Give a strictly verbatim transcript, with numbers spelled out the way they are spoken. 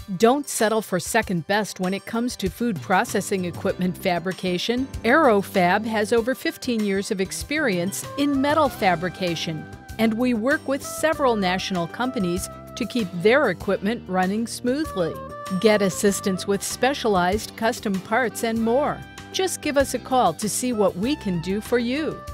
Don't settle for second best when it comes to food processing equipment fabrication. Aerofab has over fifteen years of experience in metal fabrication, and we work with several national companies to keep their equipment running smoothly. Get assistance with specialized custom parts and more. Just give us a call to see what we can do for you.